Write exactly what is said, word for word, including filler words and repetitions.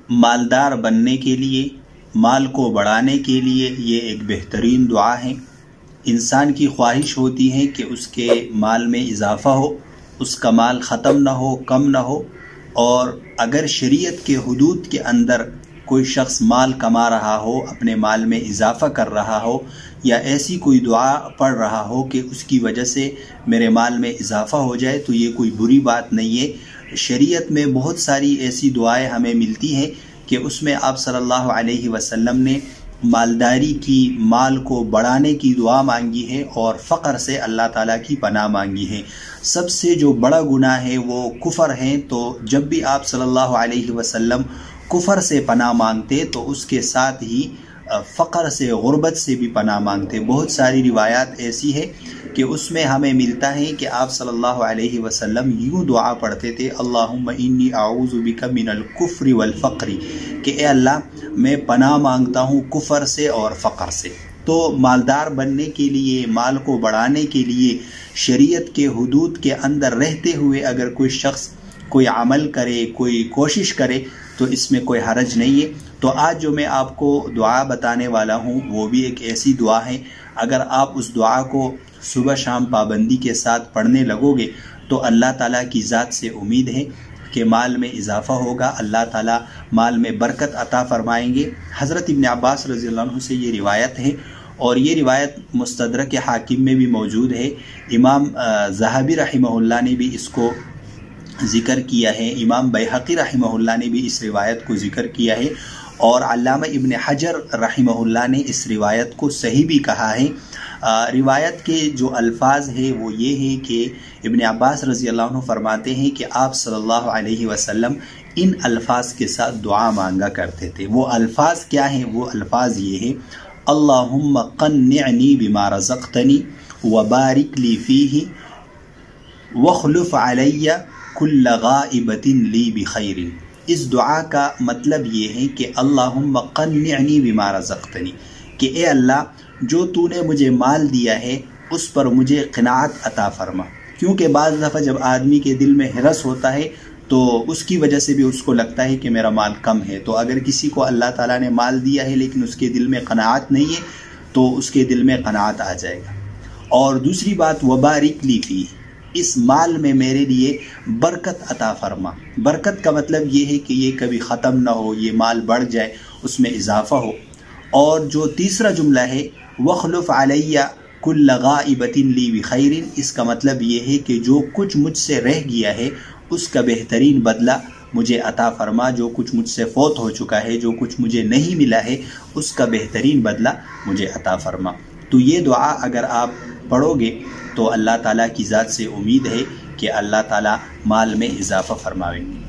مالدار بننے کے لیے، مال کو بڑھانے کے لیے یہ ایک بہترین دعا ہے۔ انسان کی خواہش ہوتی ہے کہ اس کے مال میں اضافہ ہو، اس کا مال ختم نہ ہو، کم نہ ہو، اور اگر شریعت کے حدود کے اندر کوئی شخص مال کما رہا ہو، اپنے مال میں اضافہ کر رہا ہو، یا ایسی کوئی دعا پڑھ رہا ہو کہ اس کی وجہ سے میرے مال میں اضافہ ہو جائے، تو یہ کوئی بری بات نہیں ہے۔ شریعت میں بہت ساری ایسی دعائیں ہمیں ملتی ہیں کہ اس میں آپ صلی اللہ علیہ وسلم نے مالداری کی، مال کو بڑھانے کی دعا مانگی ہے اور فقر سے اللہ تعالیٰ کی پناہ مانگی ہے۔ سب سے جو بڑا گناہ ہے وہ کفر ہے، تو جب بھی آپ صلی اللہ علیہ وسلم کفر سے پناہ مانگتے تو اس کے ساتھ ہی فقر سے، غربت سے بھی پناہ مانگتے۔ بہت ساری روایات ایسی ہے کہ اس میں ہمیں ملتا ہے کہ آپ صلی اللہ علیہ وسلم یوں دعا پڑھتے تھے، اللہم انی اعوذ بک من الکفر والفقر، کہ اے اللہ میں پناہ مانگتا ہوں کفر سے اور فقر سے۔ تو مالدار بننے کے لیے، مال کو بڑھانے کے لیے شریعت کے حدود کے اندر رہتے ہوئے اگر کوئی شخص کوئی عمل کرے، کوئی کوشش کرے تو اس میں کوئی حرج نہیں ہے۔ تو آج جو میں آپ کو دعا بتانے والا ہوں وہ بھی ایک ایسی دعا ہے، اگر آپ اس دعا کو صبح شام پابندی کے ساتھ پڑھنے لگو گے تو اللہ تعالیٰ کی ذات سے امید ہے کہ مال میں اضافہ ہوگا، اللہ تعالیٰ مال میں برکت عطا فرمائیں گے۔ حضرت ابن عباس رضی اللہ عنہ سے یہ روایت ہے، اور یہ روایت مستدرک حاکم میں بھی موجود ہے۔ امام ذہبی رحمہ اللہ نے بھی اس کو ذکر کیا ہے، امام بیہقی رحمہ اللہ نے بھی اس روایت کو ذکر کیا ہے، اور علامہ ابن حجر رحمہ اللہ نے اس روایت کو صحیح بھی کہا ہے۔ روایت کے جو الفاظ ہیں وہ یہ ہے کہ ابن عباس رضی اللہ عنہ فرماتے ہیں کہ آپ صلی اللہ علیہ وسلم ان الفاظ کے ساتھ دعا مانگا کرتے تھے۔ وہ الفاظ کیا ہیں؟ وہ الفاظ یہ ہیں، اللہم قنعنی بما رزقتنی وبارک لی فیہ واخلف علی کل غائبۃ لی بخیر۔ اس دعا کا مطلب یہ ہے کہ اللہم قنعنی بما رزقتنی، کہ اے اللہ جو تو نے مجھے مال دیا ہے اس پر مجھے قناعت عطا فرما، کیونکہ بعض دفعہ جب آدمی کے دل میں ہرس ہوتا ہے تو اس کی وجہ سے بھی اس کو لگتا ہے کہ میرا مال کم ہے۔ تو اگر کسی کو اللہ تعالیٰ نے مال دیا ہے لیکن اس کے دل میں قناعت نہیں ہے تو اس کے دل میں قناعت آ جائے گا۔ اور دوسری بات، وبارک لی فی، اس مال میں میرے لیے برکت عطا فرما۔ برکت کا مطلب یہ ہے کہ یہ کبھی ختم نہ ہو، یہ مال بڑھ جائے، اس میں اضافہ ہو۔ اور جو تیسرا جملہ ہے وخلف علیہ کل غائبۃ لی بخیر، اس کا مطلب یہ ہے کہ جو کچھ مجھ سے رہ گیا ہے اس کا بہترین بدلہ مجھے عطا فرما، جو کچھ مجھ سے فوت ہو چکا ہے، جو کچھ مجھے نہیں ملا ہے اس کا بہترین بدلہ مجھے عطا فرما۔ تو یہ دعا اگر آپ پڑھو گے تو اللہ تعالیٰ کی ذات سے امید ہے کہ اللہ تعالیٰ مال میں اضافہ فرمائیں گے۔